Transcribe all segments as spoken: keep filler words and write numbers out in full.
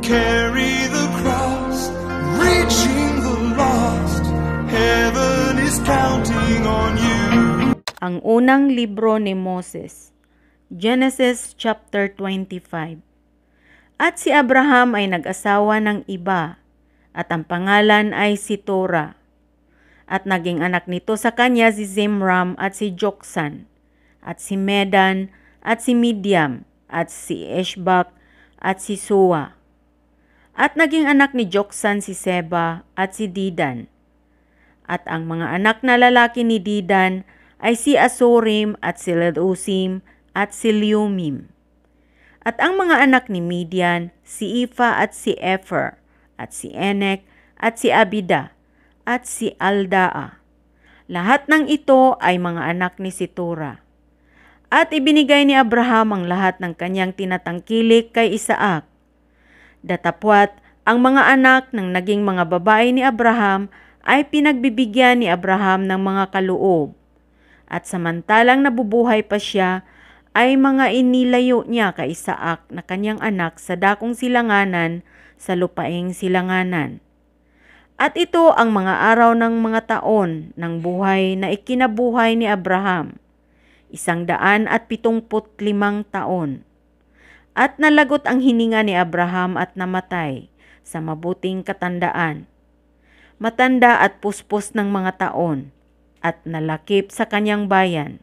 carry the cross, reaching the lost. Heaven is counting on you. Ang unang libro ni Moses, Genesis chapter twenty-five. At si Abraham ay nag-asawa ng iba, at ang pangalan ay si Tora. At naging anak nito sa kanya si Zimram at si Joksan, at si Medan, at si Midiam, at si Eshbak, at si Sua. At naging anak ni Joksan si Seba at si Didan. At ang mga anak na lalaki ni Didan ay si Asurim at si Ledusim at si Liumim. At ang mga anak ni Midian, si Ifa at si Epher, at si Enek, at si Abida, at si Aldaa. Lahat ng ito ay mga anak ni Situra. At ibinigay ni Abraham ang lahat ng kanyang tinatangkilik kay Isaac. Datapwat, ang mga anak ng naging mga babae ni Abraham ay pinagbibigyan ni Abraham ng mga kaloob. At samantalang nabubuhay pa siya, ay mga inilayo niya kay Isaac na kanyang anak sa dakong silanganan sa lupaing silanganan. At ito ang mga araw ng mga taon ng buhay na ikinabuhay ni Abraham, isang daan at pitungput limang taon. At nalagot ang hininga ni Abraham at namatay sa mabuting katandaan. Matanda at puspos ng mga taon, at nalakip sa kanyang bayan.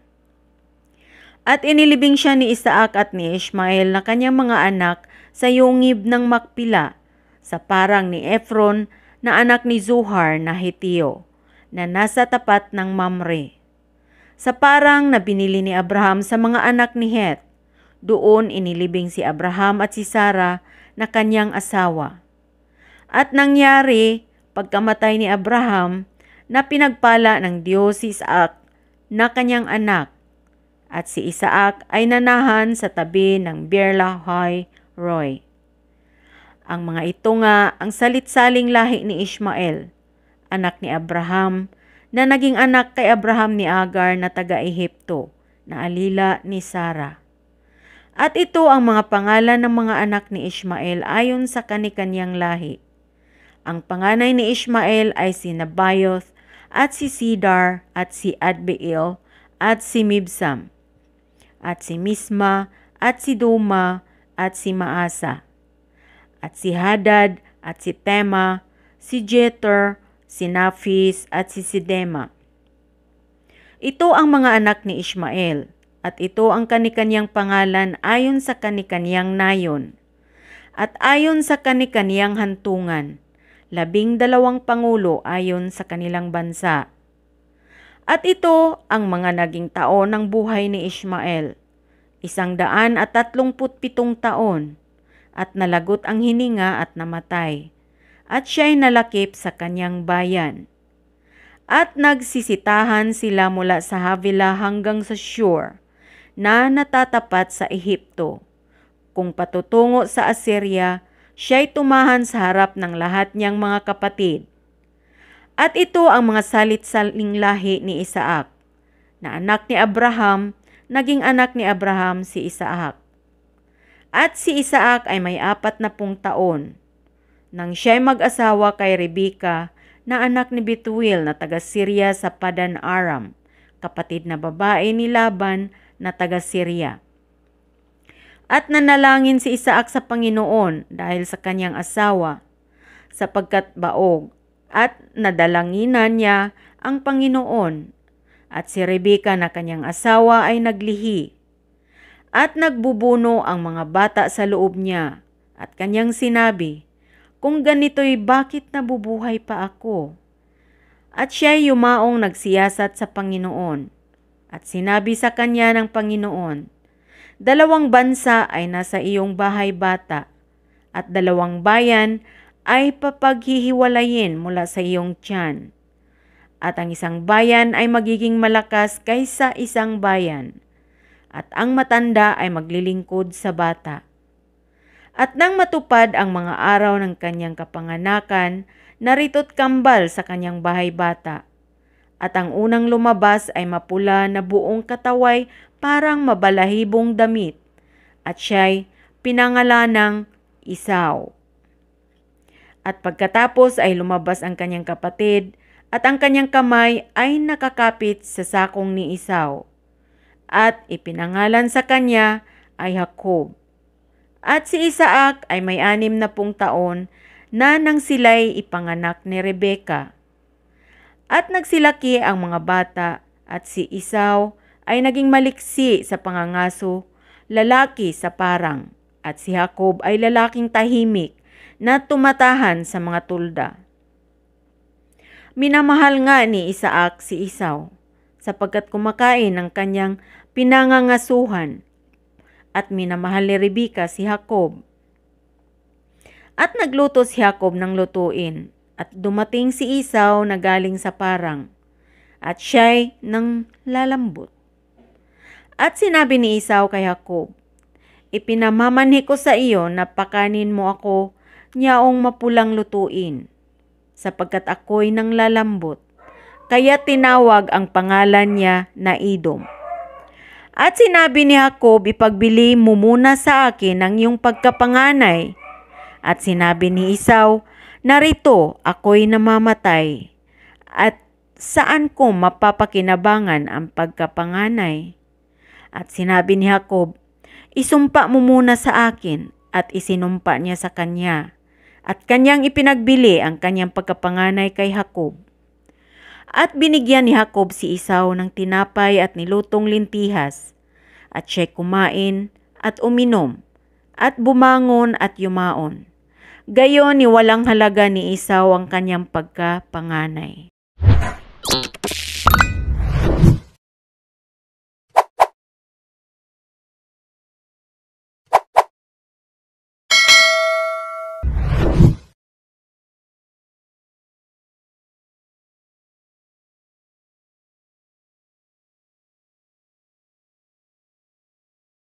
At inilibing siya ni Isaac at ni Ishmael na kanyang mga anak sa yungib ng Makpila, sa parang ni Ephron na anak ni Zuhar na Heteo, na nasa tapat ng Mamre. Sa parang na binili ni Abraham sa mga anak ni Het, doon inilibing si Abraham at si Sarah na kanyang asawa. At nangyari, pagkamatay ni Abraham, na pinagpala ng Diyos si Isaac na kanyang anak, at si Isaac ay nanahan sa tabi ng Beer-lahai Roi. Ang mga ito nga ang salit-saling lahi ni Ishmael, anak ni Abraham, na naging anak kay Abraham ni Agar na taga-Ehipto, na alila ni Sarah. At ito ang mga pangalan ng mga anak ni Ishmael ayon sa kani-kanyang lahi. Ang panganay ni Ishmael ay si Nebaioth, at si Sidar, at si Adbeel, at si Mibsam, at si Misma, at si Duma, at si Maasa, at si Hadad, at si Tema, si Jeter, si Naphis, at si Sidema. Ito ang mga anak ni Ishmael, at ito ang kanikanyang pangalan ayon sa kanikanyang nayon, at ayon sa kanikanyang hantungan, labing dalawang pangulo ayon sa kanilang bansa. At ito ang mga naging taon ng buhay ni Ishmael, isang daan at tatlongput pitong taon, at nalagot ang hininga at namatay, at siya'y nalakip sa kanyang bayan. At nagsisitahan sila mula sa Havilah hanggang sa Shur, na natatapat sa Ehipto. Kung patutungo sa Assyria, siya'y tumahan sa harap ng lahat niyang mga kapatid. At ito ang mga salit-saling lahi ni Isaac, na anak ni Abraham, naging anak ni Abraham si Isaac. At si Isaac ay may apat na pung taon, nang siya'y mag-asawa kay Rebeka, na anak ni Betuel na taga-Syria sa Padan Aram, kapatid na babae ni Laban na taga-Syria. At nanalangin si Isaac sa Panginoon dahil sa kanyang asawa, sapagkat baog, at nadalanginan niya ang Panginoon, at si Rebeka na kanyang asawa ay naglihi, at nagbubuno ang mga bata sa loob niya, at kanyang sinabi, kung ganito'y bakit nabubuhay pa ako? At siya'y yumaong nagsiyasat sa Panginoon, at sinabi sa kanya ng Panginoon, dalawang bansa ay nasa iyong bahay bata, at dalawang bayan ay papaghihiwalayin mula sa iyong tiyan. At ang isang bayan ay magiging malakas kaysa isang bayan, at ang matanda ay maglilingkod sa bata. At nang matupad ang mga araw ng kanyang kapanganakan, narito't kambal sa kanyang bahay bata. At ang unang lumabas ay mapula na buong kataway parang mabalahibong damit, at siya'y pinangalanang Esau. At pagkatapos ay lumabas ang kanyang kapatid at ang kanyang kamay ay nakakapit sa sakong ni Esau. At ipinangalan sa kanya ay Jacob. At si Isaac ay may anim na pung taon na nang sila'y ipanganak ni Rebeka. At nagsilaki ang mga bata at si Esau ay naging maliksi sa pangangaso, lalaki sa parang, at si Jacob ay lalaking tahimik na tumatahan sa mga tulda. Minamahal nga ni Isaac si Esau sapagkat kumakain ng kanyang pinangangasuhan at minamahal ni Rebeka si Jacob. At nagluto si Jacob ng lutuin at dumating si Esau na galing sa parang at siya'y nang lalambot. At sinabi ni Esau kay Jacob, ipinamamanhi ko sa iyo na pakanin mo ako niyaong mapulang lutuin, sapagkat ako'y nang lalambot. Kaya tinawag ang pangalan niya na Edom. At sinabi ni Jacob, ipagbili mo muna sa akin ang iyong pagkapanganay. At sinabi ni Esau, narito ako'y namamatay. At saan ko mapapakinabangan ang pagkapanganay? At sinabi ni Jacob, isumpa mo muna sa akin, at isinumpa niya sa kanya. At kanyang ipinagbili ang kanyang pagkapanganay kay Jacob. At binigyan ni Jacob si Esau ng tinapay at nilutong lintihas. At siya'y kumain at uminom, at bumangon at yumaon. Gayon ni walang halaga ni Esau ang kanyang pagkapanganay.